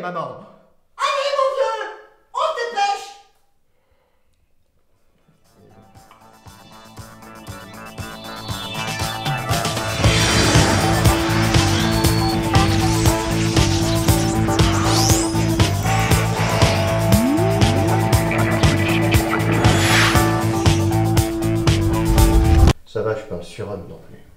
maman. Allez, mon vieux, on se dépêche. Ça va, je suis pas un surhomme non plus.